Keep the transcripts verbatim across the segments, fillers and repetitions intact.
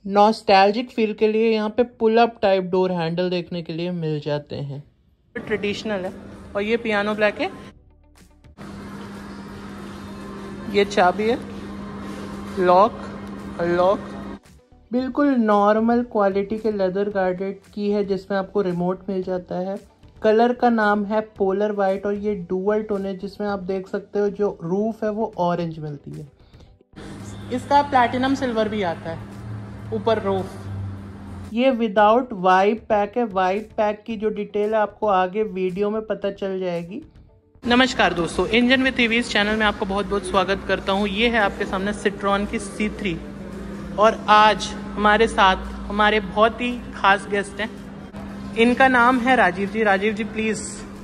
Nostalgic feel के लिए यहाँ पे pull up type door handle देखने के लिए मिल जाते हैं। ट्रेडिशनल है और ये पियानो ब्लैक है। ये चाबी है, लॉक लॉक बिल्कुल नॉर्मल क्वालिटी के लेदर गार्डेड की है जिसमें आपको रिमोट मिल जाता है। कलर का नाम है पोलर वाइट और ये डुअल टोन है जिसमें आप देख सकते हो जो रूफ है वो ऑरेंज मिलती है। इसका प्लैटिनम सिल्वर भी आता है ऊपर रूफ। ये विदाउट वाइप पैक है। वाइप पैक की जो डिटेल है आपको आगे वीडियो में पता चल जाएगी। नमस्कार दोस्तों, इंजन विद ईवीज चैनल में आपका बहुत बहुत स्वागत करता हूँ। ये है आपके सामने सिट्रॉन की सी थ्री और आज हमारे साथ हमारे बहुत ही खास गेस्ट हैं। इनका नाम है Rajiv ji. Rajiv ji please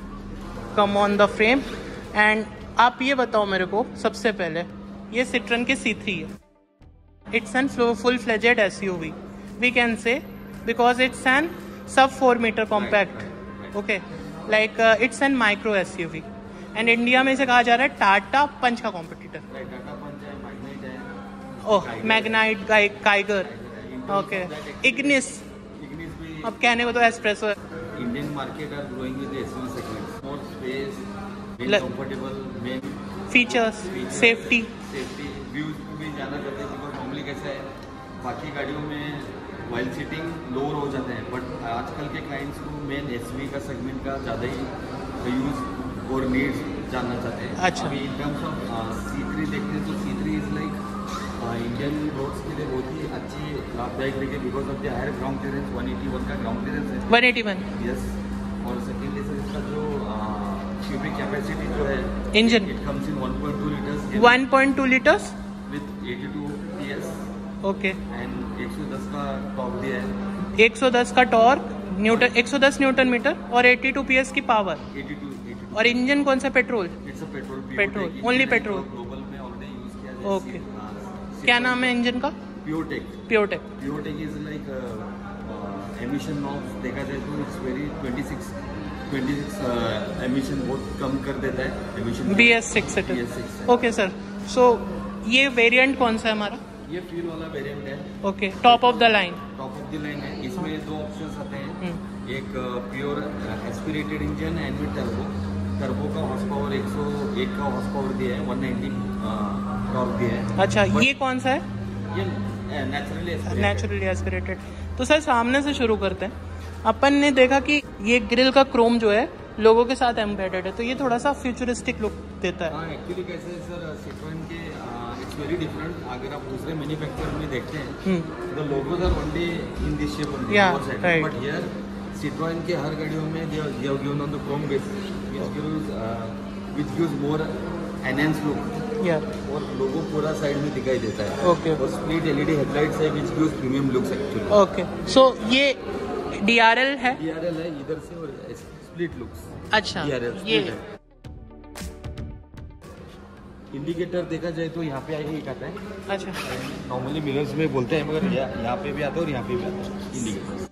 come on the frame and आप ये बताओ मेरे को सबसे पहले, ये सिट्रॉन की सी थ्री है। It's an full-fledged S U V, we can say, because it's an sub four meter compact, okay, like uh, it's an micro S U V, and India में इसे कहा जा रहा है टाटा पंच का कॉम्पिटिटर। टाटा पंच है, मैग्नाइट है, oh Magnite, Kiger, okay, Ignis, Ignis भी अब कहने को तो एस्प्रेसो है। Indian market are growing with S U V segment, more space, comfortable, main features, safety, safety, views भी ज़्यादा करते हैं। नॉर्मली कैसा है, बाकी गाड़ियों में वाइल सीटिंग लोअर हो जाते हैं, बट आजकल के क्लाइंट्स को मेन एसयूवी का सेगमेंट का ज़्यादा ही यूज़ और नीड्स जानना चाहते हैं। अच्छा, अभी in terms of C three देखते हैं तो C three is like Indian roads के लिए बहुत ही अच्छी लाभदायक रहेगी because of the higher ground clearance. One eighty one का ग्राउंड क्लियरेंस है, वन एटी वन, यस। और सेकेंडली सर इसका जो क्यूबिक कैपेसिटी जो है engine, it comes in one point two litres, one point two litres with eighty two P S, okay, and एक सौ दस का टॉर्क दिया है। एक सौ दस का टॉर्क, न्यूटन एक सौ दस न्यूटन मीटर और बयासी पीएस की power. Eighty two, eighty two. और इंजन कौन सा? Petrol. It's a petrol, petrol, only petrol. Global में ऑलरेडी यूज किया जाता है। ओके, क्या नाम है इंजन का? PureTech. PureTech, PureTech is like emission norms देखा जाए तो it's very twenty six twenty six emission बहुत कम कर देता है एमिशन। बी एस सिक्स है। ओके सर, सो ये वेरिएंट कौन सा है हमारा? ये फ्यूल वाला वेरिएंट है। Okay, top of the line. Top of the line है। इसमें दो ऑप्शंस आते हैं, एक pure aspirated engine and with turbo. Turbo का हॉर्स पावर एक सौ एक का हॉर्स पावर दिया है, वन नाइंटी टॉर्क दिया है। अच्छा, ये कौन सा है? ये नेचुरली नेचुरली एस्पिरेटेड। तो सर सामने से शुरू करते हैं। अपन ने देखा कि ये ग्रिल का क्रोम जो है लोगों के साथ एम्बेडेड है, तो ये थोड़ा सा फ्यूचरिस्टिक लुक देता है। हाँ, एक्चुअली कैसे है सर, सिट्रोएन के इट्स वेरी डिफरेंट। अगर आप दूसरे मैन्युफैक्चरर में देखते हैं the logos are only in this shape only, but here Citroen के हर गाड़ियों में they have given on the chrome base which gives which gives more enhance look, या और लोगो पूरा साइड में दिखाई देता है। ओके, और स्प्लिट एलईडी हेडलाइट्स है which gives premium looks actually. Okay, so ये डीआरएल है, डीआरएल है इधर से और स्प्लिट लुक्स। अच्छा, ये इंडिकेटर देखा जाए तो यहाँ पे एक आता है। अच्छा, नॉर्मली मिरर्स में बोलते हैं मगर यहाँ पे भी आता है और यहाँ पे भी आता है इंडिकेटर।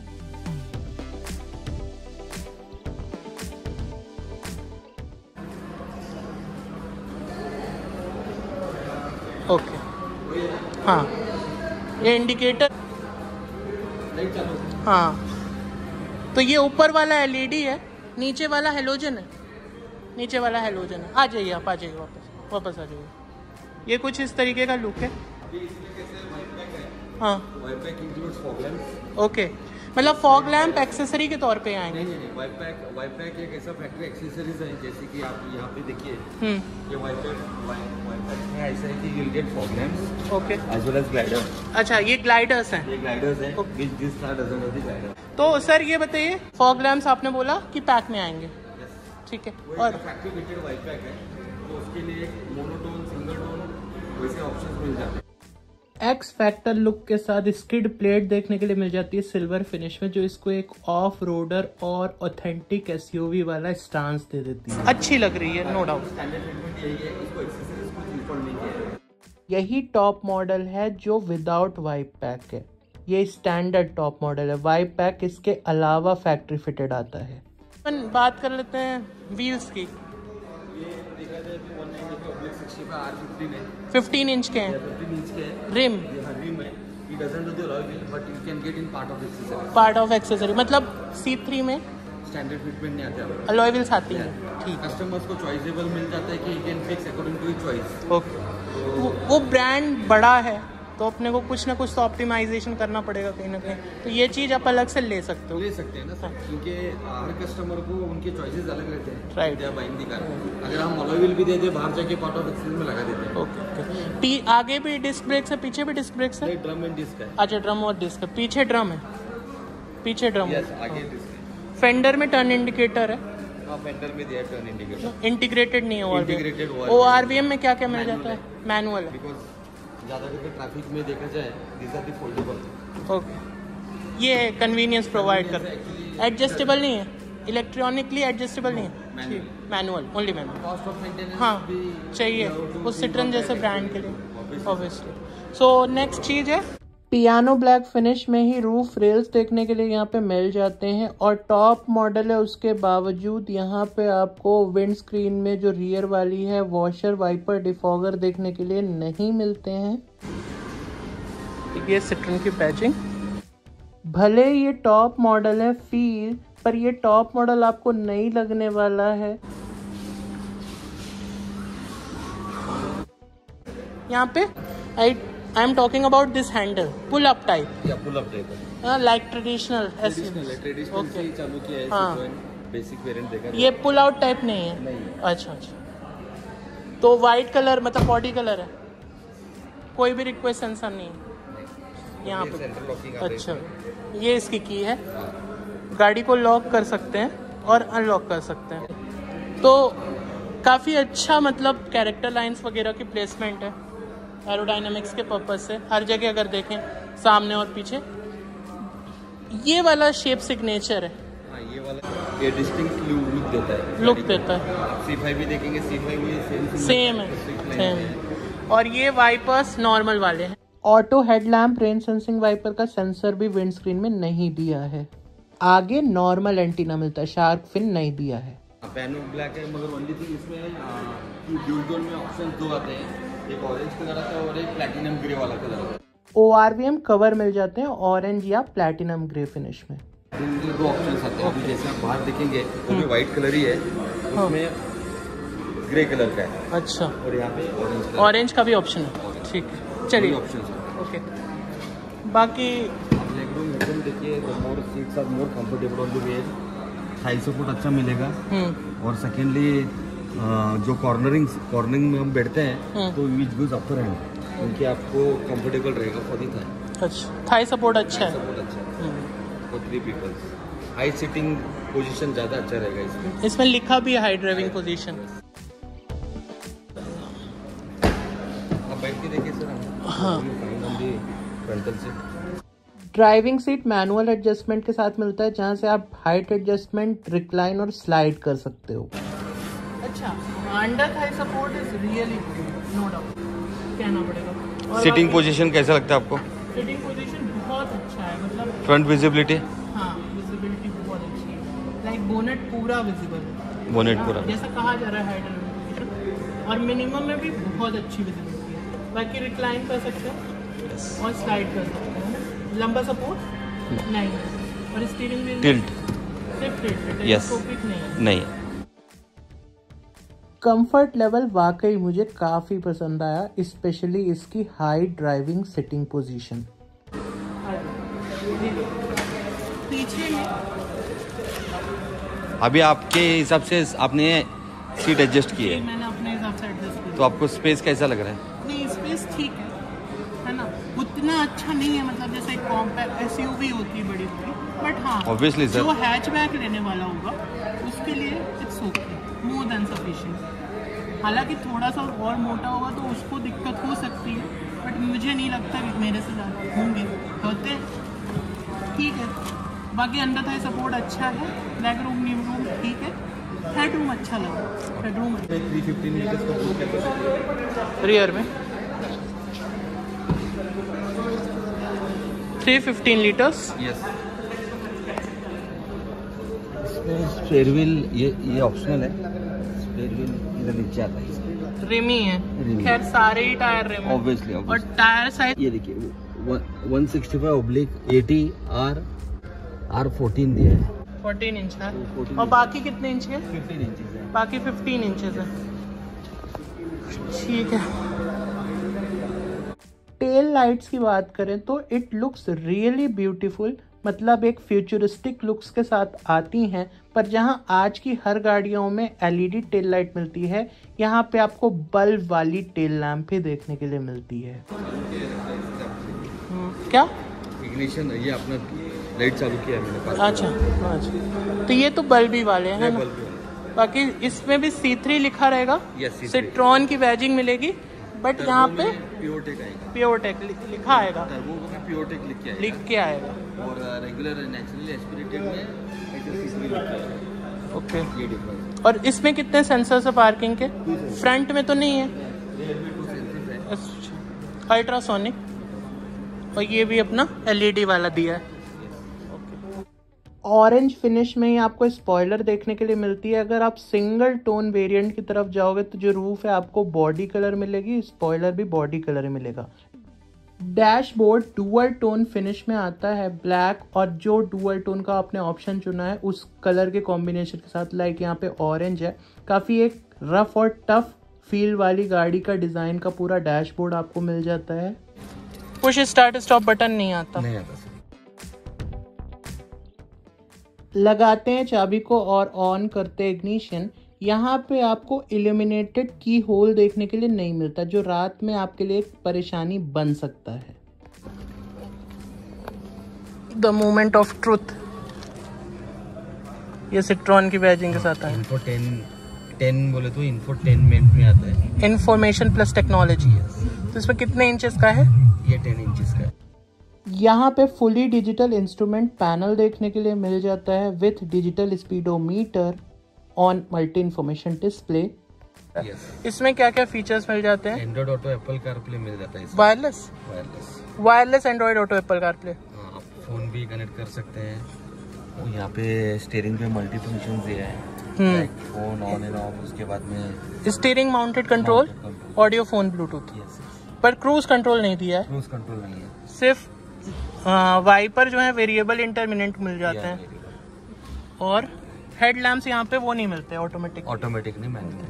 ओके, हाँ, ये इंडिकेटर, हाँ, तो ये ऊपर वाला एलईडी है, नीचे वाला हेलोजन है। नीचे वाला हेलोजन है। आ जाइए आप, आ जाइए वापस वापस आ जाइए। ये कुछ इस तरीके का लुक है। हाँ, ओके, मतलब फॉग लैंप एक्सेसरी के तौर पे आएंगे। नहीं नहीं, वाइप पैक वाइप पैक एक ऐसा फैक्ट्री एक्सेसरीज है, जैसे कि आप यहाँ पे देखिए ये वाइप पैक वाइप पैक में ऐसा है कि you will get fog lamps, okay, as well as glider. अच्छा, ये ग्लाइडर्स हैं। ये ग्लाइडर्स हैं which this car doesn't have the glider. तो सर ये बताइए, फॉग लैंप्स आपने बोला कि पैक में आएंगे, ठीक है, और फैक्ट्री फिटेड वाइप पैक है तो उसके लिए एक मोनोटोन, सिंगल टोन वैसे ऑप्शंस मिल जाते हैं। एक्स फैक्टर लुक के साथ स्किड प्लेट देखने के लिए मिल जाती है सिल्वर फिनिश में, जो इसको एक ऑफ रोडर और ऑथेंटिक एसयूवी वाला स्टांस दे देती है। अच्छी लग रही है, नो डाउट। यही टॉप मॉडल है जो विदाउट वाइप पैक है। ये स्टैंडर्ड टॉप मॉडल है। वाइप पैक इसके अलावा फैक्ट्री फिटेड आता है। अपन बात कर लेते हैं व्हील्स की। फिफ्टीन इंच के हैं, फिफ्टीन इंच के हैं। रिम, रिम है। doesn't do the alloy wheel, but you can get in part of accessory. Part of accessory मतलब सी थ्री में स्टैंडर्ड फिटमेंट नहीं आते हैं, अलॉय व्हील्स आती हैं। ठीक, कस्टमर्स को चॉइसेबल मिल जाता है कि you can fix according to your choice. Okay, वो, वो ब्रांड बड़ा है तो अपने को कुछ ना कुछ तो ऑप्टिमाइजेशन करना पड़ेगा कहीं ना कहीं, तो ये चीज़ आप अलग से ले सकते हो। ले सकते हैं ना सर, क्योंकि हर कस्टमर को उनके चॉइसेस अलग रहते हैं। राइट, या बाइंग दी कार अगर हम अलॉय व्हील भी दे दे बाहर जाके पार्ट ऑफ एक्सेसरी में लगा देते हैं। Okay okay. पी आगे भी डिस्क ब्रेक्स है, पीछे भी डिस्क ब्रेक्स है? ड्रम एंड डिस्क है। अच्छा, ड्रम और डिस्क है, पीछे ड्रम है, पीछे ड्रम यस, आगे डिस्क है। फेंडर में टर्न इंडिकेटर है? हाँ, फेंडर में दिया टर्न इंडिकेटर। इंटीग्रेटेड नहीं है? Integrated O R V M में क्या क्या मिल जाता है? मैनुअल है, बिकॉज ज़्यादा करके ट्रैफिक में देखा जाए this are the foldable. Okay, ये कन्वीनियंस प्रोवाइड कर, एडजस्टेबल नहीं है, इलेक्ट्रॉनिकली एडजस्टेबल नहीं है, manual, only manual. Cost of maintenance हाँ चाहिए उस सिट्रन जैसे ब्रांड के लिए ऑब्वियसली। सो नेक्स्ट चीज़ है पियानो ब्लैक फिनिश में ही रूफ रेल्स देखने के लिए यहाँ पे मिल जाते हैं, और टॉप मॉडल है उसके बावजूद यहाँ पे आपको विंड स्क्रीन में जो रियर वाली है वॉशर वाइपर डिफॉगर देखने के लिए नहीं मिलते हैं। ये सिट्रन की पैचिंग, भले ये टॉप मॉडल है फील, पर ये टॉप मॉडल आपको नहीं लगने वाला है। यहाँ पे I I am talking about this handle, pull up type. या pull up type, like traditional traditional traditional से ही चालू किया है। हाँ, बेसिक वेरिएंट देखा, ये पुल आउट टाइप नहीं है? नहीं। अच्छा अच्छा, तो वाइट कलर मतलब बॉडी कलर है, कोई भी रिक्वेस्ट सेंसर नहीं है यहाँ पे? अच्छा, ये इसकी की है, गाड़ी को लॉक कर सकते हैं और अनलॉक कर सकते हैं, तो काफ़ी अच्छा मतलब कैरेक्टर लाइंस वगैरह की प्लेसमेंट है एरोडायनामिक्स के पर्पज से। हर जगह अगर देखें सामने और पीछे ये वाला शेप सिग्नेचर है। हाँ, ये वाला ये डिस्टिंक्ट लुक देता है, लुक देता है। सी फाइव भी देखेंगे, सी फाइव भी सेम सेम है, सेम है। और ये वाइपर्स नॉर्मल वाले हैं। Auto headlamp rain sensing wiper का सेंसर भी विंड स्क्रीन में नहीं दिया है। आगे नॉर्मल एंटीना मिलता है, शार्क फिन नहीं दिया है। पियानो ब्लैक है, मगर ओनली थिंग इसमें ड्यूल टोन में ऑप्शन दो आते हैं, एक ऑरेंज कलर आता है और एक प्लैटिनम ग्रे वाला कलर आता है। O R V M cover मिल जाते हैं ऑरेंज या प्लैटिनम ग्रे फिनिश में। दो ऑप्शन आते हैं, जैसे आप बाहर देखेंगे वो भी व्हाइट कलर ही है, उसमें ग्रे कलर का है। अच्छा, और यहाँ पे ऑरेंज ऑरेंज का भी ऑप्शन है। ठीक है, चलिए ऑप्शन ओके। बाकी लेगरूम हेडरूम देखिए, the more seats are more comfortable on the way, thigh support अच्छा मिलेगा। और सेकेंडली जो कॉर्नरिंग कॉर्नरिंग में हम बैठते हैं तो विच गोज अपर हैंड, क्योंकि आपको कंफर्टेबल रहेगा फॉर दी थाई। अच्छा, थाई सपोर्ट अच्छा है, सपोर्ट अच्छा है for three peoples. High seating position ज़्यादा अच्छा रहेगा इसमें। इसमें लिखा भी है हाई ड्राइविंग पोजीशन। आप बैठ के देखिए सर, हाँ, फ्रंटल से ड्राइविंग सीट मैनुअल एडजस्टमेंट के साथ मिलता है, जहां से आप हाइट एडजस्टमेंट, रिक्लाइन और स्लाइड कर सकते हो। अच्छा, under thigh support is really good, no doubt, कहना पड़ेगा। सिटिंग पोजीशन कैसा लगता है आपको? सिटिंग पोजीशन बहुत अच्छा है, मतलब फ्रंट विजिबिलिटी, हाँ विजिबिलिटी बहुत अच्छी है, लाइक बोनेट पूरा विजिबल है, बोनेट पूरा जैसा कहा जा रहा है हाइट ड्राइविंग पोजीशन, और मिनिमम में भी बहुत अच्छी विजिबिलिटी है। बाकी रिक्लाइन कर सकते हैं और स्लाइड कर सकते हैं, लंबा सपोर्ट नहीं, और स्टीयरिंग व्हील टिल्ट सिर्फ टिल्ट, यस नहीं नहीं। कंफर्ट लेवल वाकई मुझे काफ़ी पसंद आया, स्पेशली इसकी हाई ड्राइविंग सिटिंग पोजीशन। पीछे में अभी आपके हिसाब से आपने सीट एडजस्ट की है? मैंने अपने हिसाब से एडजस्ट की। तो आपको स्पेस कैसा लग रहा है? नहीं, स्पेस ठीक है, है ना, उतना अच्छा नहीं है, मतलब जैसे कॉम्पैक्ट एसयूवी होती है बड़ी बड़ी, बट हाँ ऑब्वियसली सर, जो हैचबैक लेने वाला होगा उसके लिए it's okay, more than sufficient. हालांकि थोड़ा सा और मोटा होगा तो उसको दिक्कत हो सकती है, बट मुझे नहीं लगता कि मेरे से ज़्यादा होंगे, होते ठीक है। बाकी अंडर थाई सपोर्ट अच्छा है, लेग रूम नीम रूम ठीक है, हेड रूम अच्छा लगा, headroom three fifteen litres का फुल कैपेसिटी रियर में three fifteen litres. Yes, spare wheel ये ये ऑप्शनल है, स्पेयर व्हील इधर नीचे आता है, रिम ही है, खैर सारे ही टायर रिम है, ऑब्वियसली। और टायर साइज ये देखिए one sixty five oblique eighty R R fourteen दिया है। फोर्टीन इंच है और बाकी कितने इंच के? फिफ्टीन इंचेस है। बाकी फिफ्टीन इंचेस है। ठीक है। टेल लाइट्स की बात करें तो इट लुक्स रियली ब्यूटीफुल, मतलब एक फ्यूचरिस्टिक लुक्स के साथ आती हैं, पर जहां आज की हर गाड़ियों में एलईडी टेल लाइट मिलती है, यहाँ पे आपको बल्ब वाली टेल लैंप ही देखने के लिए मिलती है। क्या इग्निशन ये अपना लाइट चालू किया है मैंने पास। अच्छा अच्छा, तो ये तो बल्ब ही वाले हैं ना। बाकी इसमें भी सी थ्री लिखा रहेगा, सिट्रॉन की बैजिंग मिलेगी, बट यहाँ पे प्योरटेक आएगा। प्योरटेक लिखा आएगा, टर्बो में प्योरटेक लिख के आएगा। लिख के आएगा और रेगुलर नेचुरली एस्पिरेटेड में ऐसे सी थ्री लिख के आएगा। ओके, ये डिफरेंस। और इसमें कितने सेंसर्स है पार्किंग के? फ्रंट में तो नहीं है। अच्छा, अल्ट्रासोनिक, और ये भी अपना एलईडी वाला दिया है। ऑरेंज फिनिश में ही आपको स्पॉइलर देखने के लिए मिलती है। अगर आप सिंगल टोन वेरिएंट की तरफ जाओगे तो जो रूफ है आपको बॉडी कलर मिलेगी, स्पॉइलर भी बॉडी कलर ही मिलेगा। डैशबोर्ड डुअल टोन फिनिश में आता है, ब्लैक और जो डुअल टोन का आपने ऑप्शन चुना है उस कलर के कॉम्बिनेशन के साथ, लाइक यहाँ पे ऑरेंज है। काफ़ी एक रफ और टफ फील वाली गाड़ी का डिज़ाइन का पूरा डैशबोर्ड आपको मिल जाता है। पुश स्टार्ट स्टॉप बटन नहीं आता, नहीं आता। लगाते हैं चाबी को और ऑन करते हैं इग्निशन। यहाँ पे आपको इल्यूमिनेटेड की होल देखने के लिए नहीं मिलता, जो रात में आपके लिए एक परेशानी बन सकता है। द मोमेंट ऑफ ट्रुथ, ये सिट्रॉन की बैजिंग के साथ है। इन्फो टेन टेन बोले तो इंफोटेनमेंट में आता है, इंफॉर्मेशन प्लस टेक्नोलॉजी। तो इसमें कितने इंचेस का है? ये टेन इंचेस का है। यहाँ पे फुली डिजिटल इंस्ट्रूमेंट पैनल देखने के लिए मिल जाता है with digital speedometer on multi information display. इसमें क्या क्या फीचर्स मिल जाते हैं? एंड्रॉइड ऑटो, एप्पल कारप्ले मिल जाता है। Wireless wireless wireless Android Auto, Apple CarPlay. आप फोन भी कनेक्ट कर सकते हैं। और यहाँ पे स्टीयरिंग पे मल्टी फंक्शन दिया है, फोन ऑन एंड ऑफ। उसके बाद में steering mounted control, audio, phone, Bluetooth. पर क्रूज कंट्रोल नहीं दिया है। क्रूज कंट्रोल नहीं है, सिर्फ वाइपर जो है वेरिएबल इंटरमिनेंट मिल जाते हैं। और हेड लैम्प्स यहाँ पे वो नहीं मिलते, ऑटोमेटिक ऑटोमेटिक नहीं, मैनुअल।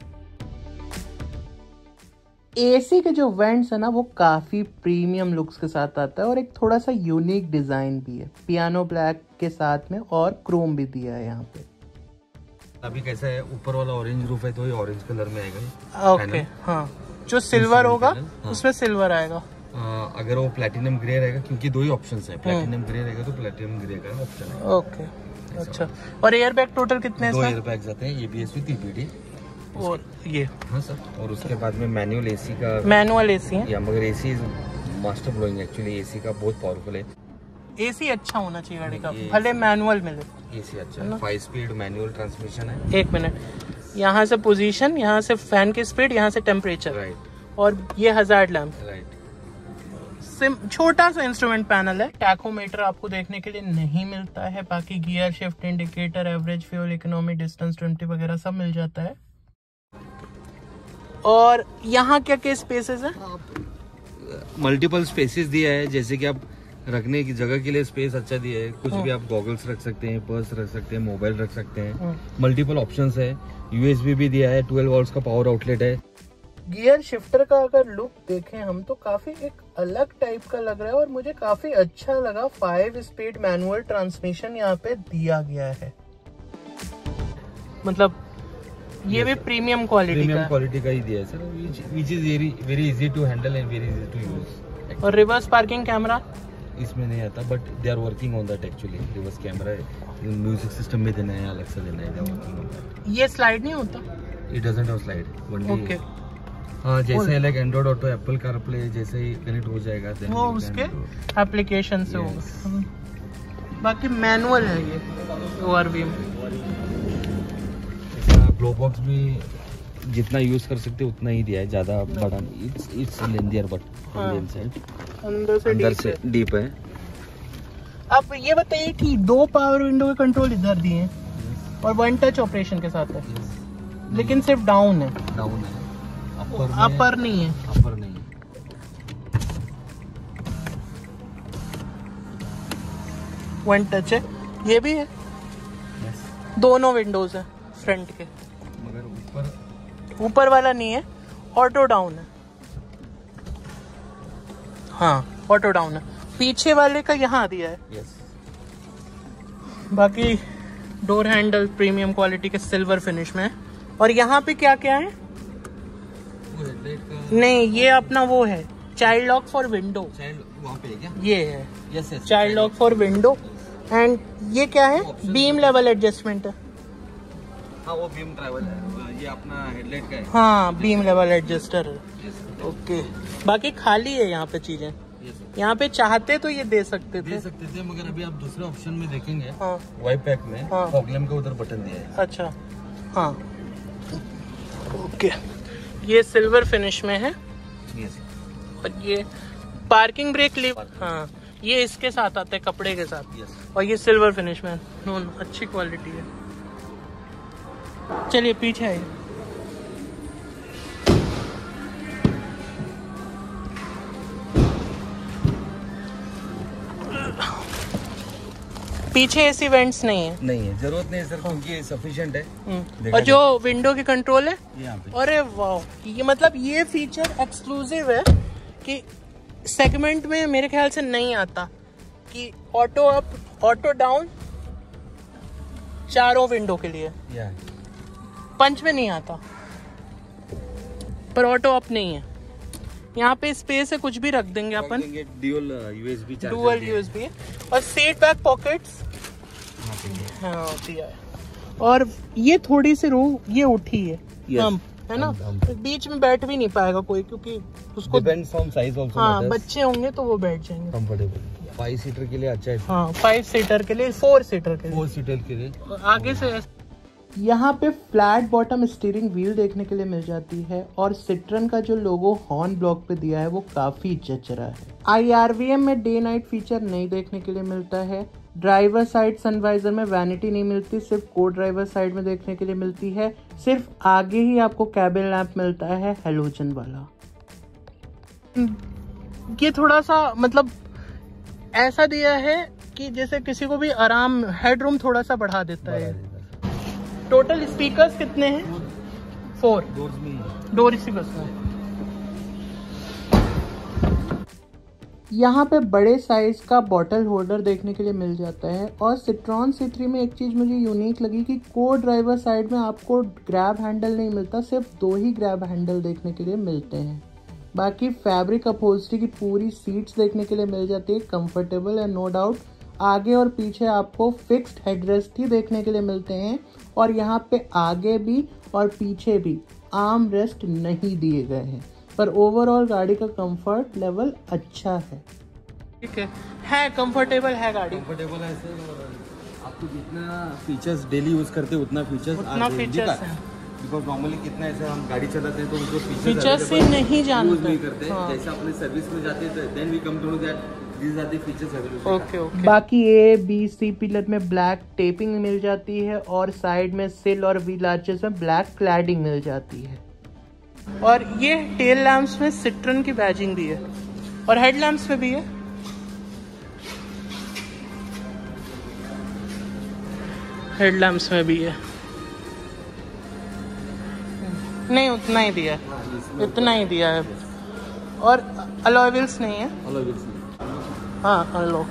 एसी के जो वेंट्स है ना वो काफी प्रीमियम लुक्स के साथ आता है और एक थोड़ा सा यूनिक डिजाइन भी है, पियानो ब्लैक के साथ में, और क्रोम भी दिया है यहाँ पे। अभी कैसा है, ऊपर वाला ऑरेंज रूफ है तो ये ऑरेंज कलर में आएगा। ओके, हाँ, जो सिल्वर होगा हाँ। उसमें सिल्वर आएगा। आ, अगर वो प्लैटिनम ग्रे रहेगा, क्योंकि दो ही ऑप्शंस है, प्लैटिनम ग्रे रहेगा तो प्लैटिनम ग्रे का ऑप्शन है। ओके, अच्छा। और एयर बैग टोटल कितने हैं? दो एयर बैग्स आते हैं, एबीएस विद ईपीडी। और ये हाँ सर, और उसके बाद में मैनुअल एसी का, मैनुअल एसी है, या मगर AC master blowing actually AC का बहुत पावरफुल है। एसी अच्छा होना चाहिए गाड़ी का, भले मैनुअल मिले। एसी अच्छा है, फाइव स्पीड मैनुअल ट्रांसमिशन है। एक मिनट, यहाँ से पोजीशन, यहाँ से फैन की स्पीड, यहाँ से टेम्परेचर, राइट। और ये हजार्ड लैम्प, राइट। छोटा सा इंस्ट्रूमेंट पैनल है। टैकोमीटर आपको देखने के लिए नहीं मिलता है, बाकी gear shift indicator, average fuel economy, distance twenty वगैरह सब मिल जाता है। और यहाँ क्या क्या स्पेसेस है? मल्टीपल स्पेसेस दिया है, जैसे कि आप रखने की जगह के लिए स्पेस अच्छा दिया है। कुछ भी आप गॉगल्स रख सकते हैं, पर्स रख सकते हैं, मोबाइल रख सकते हैं। मल्टीपल ऑप्शंस है, यूएसबी भी दिया है, ट्वेल्व वोल्ट्स का पावर आउटलेट है। गियर शिफ्टर का अगर लुक देखें हम तो काफी एक अलग टाइप का लग रहा है और मुझे काफी अच्छा लगा। फाइव स्पीड मैनुअल ट्रांसमिशन यहाँ पे दिया गया है, मतलब ये भी प्रीमियम क्वालिटी का प्रीमियम क्वालिटी का ही दिया है sir, which is very very easy to handle and very easy to use. और रिवर्स पार्किंग कैमरा इसमें नहीं आता, but they are working on that actually. Reverse camera music system में देना है, अलग से देना है। ये स्लाइड नहीं होता? It doesn't have slide, only okay. हाँ, जैसे like Android Auto, Apple CarPlay जैसे ही कनेक्ट हो जाएगा वो उसके एप्लीकेशन से होगा। बाकी मैनुअल है ये ओआरवी में। ग्लो बॉक्स भी जितना यूज कर सकते उतना ही दिया है, ज्यादा बड़ा नहीं। इट्स इट्स लेंथियर बट अंदर से अंदर से डीप है। अब ये बताइए कि दो पावर विंडो के कंट्रोल इधर दिए हैं और वन टच ऑपरेशन के साथ है, लेकिन सिर्फ डाउन है, डाउन है, अपर अपर नहीं है, अपर नहीं है। वन टच है, ये भी है। yes. दोनों विंडोज है फ्रंट के, मगर ऊपर ऊपर वाला नहीं है, ऑटो डाउन है। हाँ ऑटो डाउन है, पीछे वाले का यहाँ दिया है। yes. बाकी डोर हैंडल प्रीमियम क्वालिटी के सिल्वर फिनिश में है। और यहाँ पे क्या क्या है? वो हेडलाइट का नहीं, ये अपना वो है child lock for window. Child वहाँ पे है क्या? ये है yes yes, child lock for window. And ये क्या है? बीम लेवल एडजस्टमेंट है। हाँ वो बीम ट्रैवल है, ये अपना हेडलाइट का है। हाँ बीम लेवल एडजस्टर है। ओके, बाकी खाली है यहाँ पे चीजें। यहाँ पे चाहते तो ये दे सकते थे दे सकते थे मगर अभी आप दूसरे ऑप्शन में देखेंगे। हाँ वाई पैक में हाँ। फॉग लैम्प का उधर बटन दिया है। अच्छा हाँ ओके, ये सिल्वर फिनिश में है। yes. और ये पार्किंग ब्रेक लिव, हाँ ये इसके साथ आता है कपड़े के साथ। yes. और ये सिल्वर फिनिश में, नोन अच्छी क्वालिटी है। चलिए पीछे आइए। पीछे एसी वेंट्स नहीं है। नहीं है, जरूरत नहीं है सर, क्योंकि सफिशिएंट है। और जो विंडो की कंट्रोल है यहाँ पे, अरे वाह, ये मतलब ये फीचर एक्सक्लूसिव है कि सेगमेंट में मेरे ख्याल से नहीं आता कि ऑटो अप ऑटो डाउन चारों विंडो के लिए। पंच में नहीं आता, पर ऑटो अप नहीं है। यहाँ पे स्पेस है, कुछ भी रख देंगे अपन। Dual USB charger, dual USB है। और सीट बैक पॉकेट्स हाँ दिया है। और ये थोड़ी सी रो ये उठी है, yes. हम है ना, बीच में बैठ भी नहीं पाएगा कोई, क्योंकि उसको डिपेंड्स ऑन साइज आल्सो। हाँ बच्चे होंगे तो वो बैठ जाएंगे। कंफर्टेबल फाइव सीटर के लिए अच्छा है। हाँ फाइव सीटर के लिए, फोर सीटर के लिए, फोर सीटर के लिए आगे से। यहाँ पे फ्लैट बॉटम स्टीयरिंग व्हील देखने के लिए मिल जाती है। और सिट्रन का जो लोगो हॉर्न ब्लॉक पे दिया है वो काफी जचरा है। आई आर वी एम में डे नाइट फीचर नहीं देखने के लिए मिलता है। ड्राइवर साइड सनवाइजर में वैनिटी नहीं मिलती, सिर्फ को ड्राइवर साइड में देखने के लिए मिलती है। सिर्फ आगे ही आपको कैबिन लैंप मिलता है हेलोजन वाला। ये थोड़ा सा मतलब ऐसा दिया है कि जैसे किसी को भी आराम, हेडरूम थोड़ा सा बढ़ा देता है। टोटल स्पीकर्स कितने हैं? फोर डोर स्पीकर्स में। यहाँ पे बड़े साइज का बॉटल होल्डर देखने के लिए मिल जाता है। और सिट्रॉन सी थ्री में एक चीज मुझे यूनिक लगी कि को ड्राइवर साइड में आपको ग्रैब हैंडल नहीं मिलता, सिर्फ दो ही ग्रैब हैंडल देखने के लिए मिलते हैं। बाकी फैब्रिक अपहोल्स्ट्री की पूरी सीट्स देखने के लिए मिल जाती है, कंफर्टेबल है नो डाउट। आगे और पीछे आपको फिक्स्ड हेडरेस्ट ही देखने के लिए मिलते हैं। और यहाँ पे आगे भी और पीछे भी आर्म रेस्ट नहीं दिए गए हैं, पर ओवरऑल गाड़ी का कंफर्ट लेवल अच्छा है। ठीक है, है कंफर्टेबल है गाड़ी, कंफर्टेबल है सर। आपको जितना फीचर्स डेली यूज करते हैं उतना फीचर्स उतना फीचर्स है। बिकॉज नॉर्मली कितना ऐसे हम गाड़ी चलाते हैं तो उनको फीचर्स से नहीं जानते, नहीं करते। हाँ। जैसे अपने सर्विस में जाते हैं then we come to know that these are the features available। Okay okay. बाकी ए बी सी पिलर में ब्लैक टेपिंग मिल जाती है और साइड में सिल और व्हील आर्चेस में ब्लैक क्लैडिंग मिल जाती है। और ये टेल लैंप्स में सिट्रन की बैजिंग भी है और हेड लैंप्स में भी है। हेड लैंप्स में भी है, नहीं उतना ही दिया है, इतना ही दिया है। और अलॉय व्हील्स नहीं है, अलॉय व्हील्स नहीं। हाँ अनलॉक।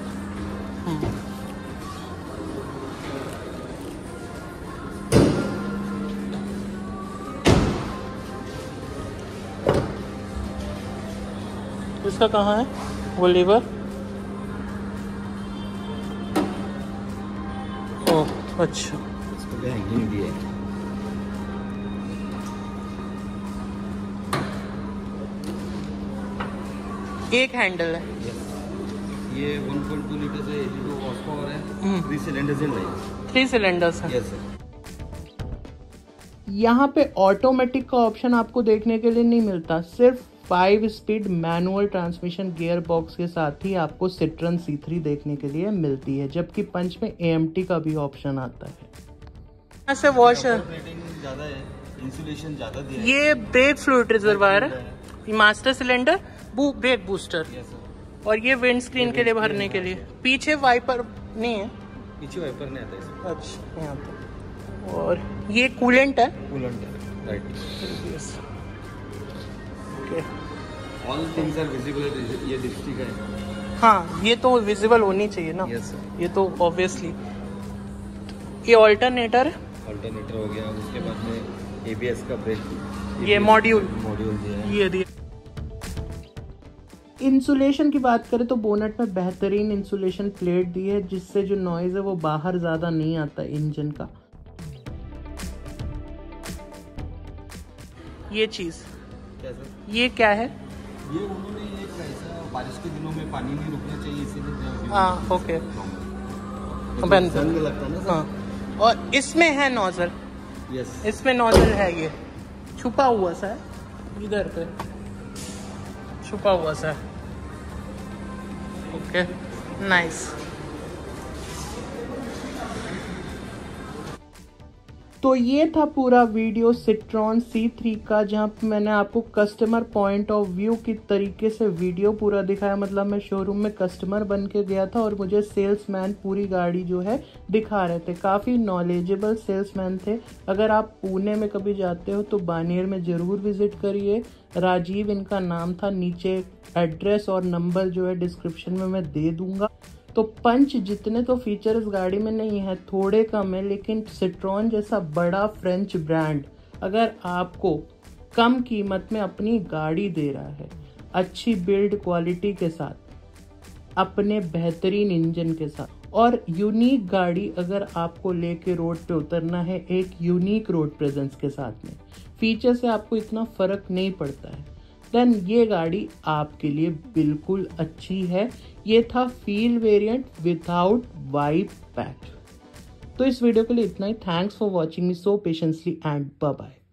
इसका कहाँ है वो लीवर? ओह अच्छा, इसको हैंगिंग दिया है। एक हैंडल है। ये वन पॉइंट टू लीटर से एटी टू हॉर्स पावर है, three cylinders in line. Three cylinders है। Yes sir. यहाँ पे ऑटोमेटिक का ऑप्शन आपको देखने के लिए नहीं मिलता, सिर्फ five speed manual transmission gearbox के साथ ही आपको सिट्रन सी थ्री देखने के लिए मिलती है, जबकि पंच में ए एम टी का भी ऑप्शन आता है। ऐसे वॉशर ज्यादा है, इंसुलेशन ज्यादा दिया है। ये ब्रेक फ्लूइड रिजर्वायर है, मास्टर सिलेंडर, ब्रेक बूस्टर। और ये विंड स्क्रीन के लिए भरने के लिए। पीछे वाइपर नहीं है, पीछे वाइपर नहीं आता इसमें। अच्छा यहाँ पे। और ये कूलेंट है, कूलेंट है, right. Okay, all things are visible. ये डिस्ट्रिक्ट है, हाँ ये तो विजिबल होनी चाहिए ना। यस सर, ये तो ऑब्वियसली। ये ऑल्टरनेटर ऑल्टरनेटर हो गया, उसके बाद में एबीएस का ब्रेक, ये मॉड्यूल मॉड्यूल दिया है, ये दिया। इंसुलेशन की बात करें तो बोनट में बेहतरीन इंसुलेशन प्लेट दी है, जिससे जो नॉइज है वो बाहर ज्यादा नहीं आता इंजन का। ये चीज क्या सर? ये क्या है? ये उन्होंने एक ऐसा बारिश के दिनों में पानी नहीं रुकना चाहिए इसीलिए। हाँ ओके, जंग लगता है ना। हाँ, और इसमें है नोजल। यस, इसमें नोजल है, ये छुपा हुआ सा है, इधर पे छुपा हुआ सा है। Okay, nice. तो ये था पूरा वीडियो सिट्रॉन सी थ्री का, जहाँ पे मैंने आपको कस्टमर पॉइंट ऑफ व्यू की तरीके से वीडियो पूरा दिखाया। मतलब मैं शोरूम में कस्टमर बन के गया था और मुझे सेल्समैन पूरी गाड़ी जो है दिखा रहे थे। काफ़ी नॉलेजेबल सेल्समैन थे। अगर आप पुणे में कभी जाते हो तो बानेर में ज़रूर विजिट करिए। राजीव इनका नाम था। नीचे एड्रेस और नंबर जो है डिस्क्रिप्शन में मैं दे दूंगा। तो पंच जितने तो फीचर इस गाड़ी में नहीं है, थोड़े कम है, लेकिन सिट्रॉन जैसा बड़ा फ्रेंच ब्रांड अगर आपको कम कीमत में अपनी गाड़ी दे रहा है, अच्छी बिल्ड क्वालिटी के साथ, अपने बेहतरीन इंजन के साथ और यूनिक गाड़ी अगर आपको लेके रोड पे उतरना है एक यूनिक रोड प्रेजेंस के साथ में, फीचर से आपको इतना फर्क नहीं पड़ता है, देन ये गाड़ी आपके लिए बिल्कुल अच्छी है। ये था feel variant without vibe pack. तो इस वीडियो के लिए इतना ही। Thanks for watching me so patiently and bye bye.